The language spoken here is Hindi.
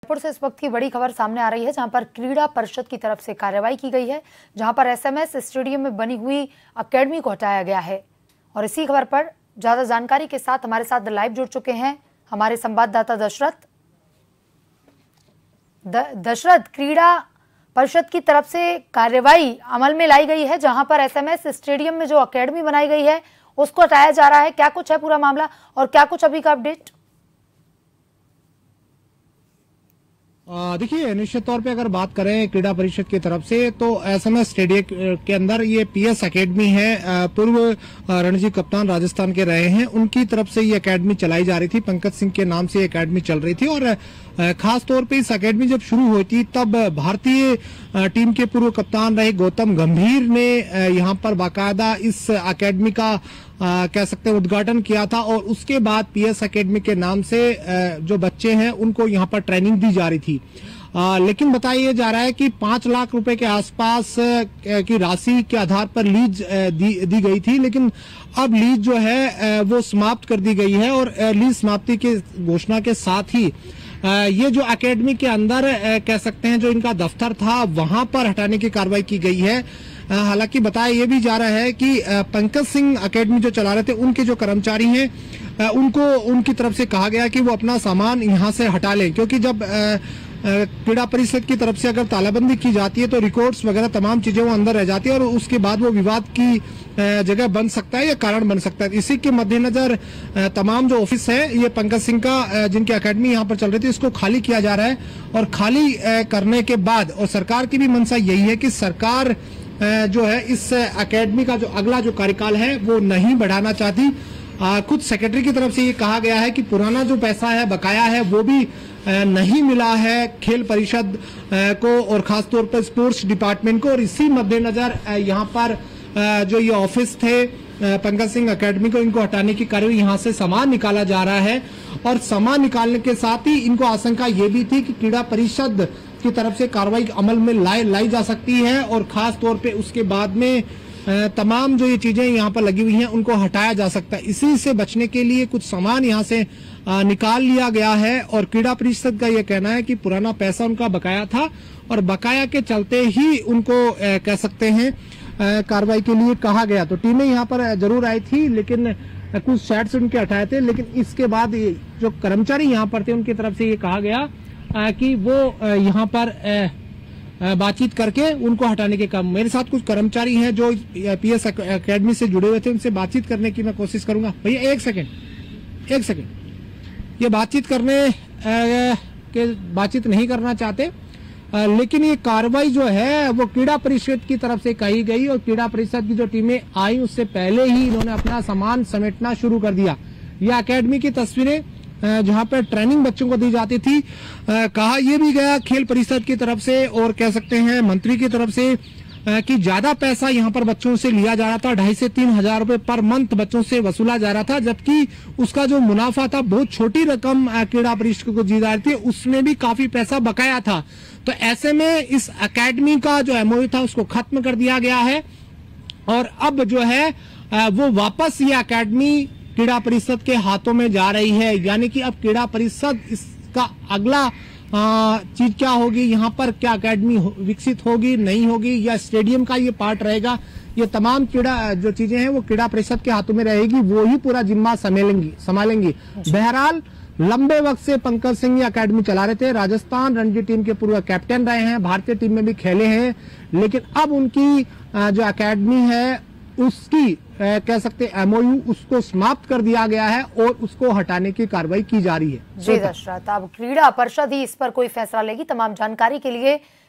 जयपुर से इस वक्त की बड़ी खबर सामने आ रही है, जहां पर क्रीड़ा परिषद की तरफ से कार्रवाई की गई है, जहां पर एसएमएस स्टेडियम में बनी हुई अकेडमी को हटाया गया है। और इसी खबर पर ज्यादा जानकारी के साथ हमारे साथ लाइव जुड़ चुके हैं हमारे संवाददाता दशरथ। दशरथ, क्रीड़ा परिषद की तरफ से कार्रवाई अमल में लाई गई है, जहां पर एसएमएस स्टेडियम में जो अकेडमी बनाई गई है उसको हटाया जा रहा है। क्या कुछ है पूरा मामला और क्या कुछ अभी का अपडेट? देखिए, निश्चित तौर पे अगर बात करें क्रीड़ा परिषद की तरफ से तो एसएमएस स्टेडियम के अंदर ये पीएस एकेडमी है, पूर्व रणजी कप्तान राजस्थान के रहे हैं, उनकी तरफ से ये एकेडमी चलाई जा रही थी। पंकज सिंह के नाम से ये एकेडमी चल रही थी और खास तौर पे इस एकेडमी जब शुरू हुई थी तब भारतीय टीम के पूर्व कप्तान रहे गौतम गंभीर ने यहाँ पर बाकायदा इस एकेडमी का कह सकते हैं उद्घाटन किया था और उसके बाद पीएस एकेडमी के नाम से जो बच्चे हैं उनको यहाँ पर ट्रेनिंग दी जा रही थी। लेकिन बताया जा रहा है कि 5 लाख रुपए के आसपास की राशि के आधार पर लीज दी गई थी, लेकिन अब लीज जो है वो समाप्त कर दी गई है और लीज समाप्ति की घोषणा के साथ ही ये जो एकेडमी के अंदर कह सकते हैं जो इनका दफ्तर था वहां पर हटाने की कार्रवाई की गई है। हालांकि बताया ये भी जा रहा है कि पंकज सिंह एकेडमी जो चला रहे थे उनके जो कर्मचारी हैं उनको उनकी तरफ से कहा गया कि वो अपना सामान यहां से हटा लें, क्योंकि जब क्रीड़ा परिषद की तरफ से अगर तालाबंदी की जाती है तो रिकॉर्ड्स वगैरह तमाम चीजें वो अंदर रह जाती है और उसके बाद वो विवाद की जगह बन सकता है या कारण बन सकता है। इसी के मद्देनजर तमाम जो ऑफिस है ये पंकज सिंह का जिनकी एकेडमी यहाँ पर चल रही थी इसको खाली किया जा रहा है और खाली करने के बाद और सरकार की भी मंशा यही है कि सरकार जो है इस एकेडमी का जो अगला जो कार्यकाल है वो नहीं बढ़ाना चाहती। खुद सेक्रेटरी की तरफ से ये कहा गया है कि पुराना जो पैसा है बकाया है वो भी नहीं मिला है खेल परिषद को और खास तौर पर स्पोर्ट्स डिपार्टमेंट को। और इसी मद्देनजर यहाँ पर जो ये ऑफिस थे पंकज सिंह एकेडमी को इनको हटाने की कार्रवाई यहाँ से सामान निकाला जा रहा है और सामान निकालने के साथ ही इनको आशंका ये भी थी कि क्रीड़ा परिषद की तरफ से कार्रवाई अमल में लाई जा सकती है और खास तौर पे उसके बाद में तमाम जो ये चीजें यहाँ पर लगी हुई हैं उनको हटाया जा सकता है। इसी से बचने के लिए कुछ सामान यहाँ से निकाल लिया गया है और क्रीड़ा परिषद का ये कहना है कि पुराना पैसा उनका बकाया था और बकाया के चलते ही उनको कह सकते हैं कार्रवाई के लिए कहा गया। तो टीमें यहाँ पर जरूर आई थी लेकिन कुछ शेड्स उनके हटाए थे, लेकिन इसके बाद जो कर्मचारी यहाँ पर थे उनकी तरफ से ये कहा गया कि वो यहाँ पर बातचीत करके उनको हटाने के काम। मेरे साथ कुछ कर्मचारी हैं जो पीएस एकेडमी से जुड़े हुए थे, उनसे बातचीत करने की मैं कोशिश करूंगा। भैया एक सेकंड, ये बातचीत करने के बातचीत नहीं करना चाहते, लेकिन ये कार्रवाई जो है वो क्रीड़ा परिषद की तरफ से कही गई और क्रीड़ा परिषद की जो टीमें आई उससे पहले ही इन्होंने अपना सामान समेटना शुरू कर दिया। ये एकेडमी की तस्वीरें जहां पर ट्रेनिंग बच्चों को दी जाती थी। कहा यह भी गया खेल परिषद की तरफ से और कह सकते हैं मंत्री की तरफ से कि ज्यादा पैसा यहां पर बच्चों से लिया जा रहा था, 2,500 से 3,000 रुपए पर मंथ बच्चों से वसूला जा रहा था, जबकि उसका जो मुनाफा था बहुत छोटी रकम क्रीड़ा परिषद को दी जा रही थी, उसमें भी काफी पैसा बकाया था। तो ऐसे में इस एकेडमी का जो एमओयू था उसको खत्म कर दिया गया है और अब जो है वो वापस ये एकेडमी क्रीड़ा परिषद के हाथों में जा रही है। यानी कि अब क्रीड़ा परिषद इसका अगला चीज क्या होगी, यहाँ पर क्या एकेडमी विकसित होगी नहीं होगी या स्टेडियम का ये पार्ट रहेगा, ये तमाम क्रीड़ा जो चीजें हैं वो क्रीड़ा परिषद के हाथों में रहेगी, वो ही पूरा जिम्मा संभालेंगी। बहरहाल लंबे वक्त से पंकज सिंह एकेडमी चला रहे थे, राजस्थान रणजी टीम के पूर्व कैप्टन रहे हैं, भारतीय टीम में भी खेले हैं, लेकिन अब उनकी जो एकेडमी है उसकी कह सकते एमओयू उसको समाप्त कर दिया गया है और उसको हटाने की कार्रवाई की जा रही है। जी दशरथ, अब क्रीड़ा परिषद ही इस पर कोई फैसला लेगी। तमाम जानकारी के लिए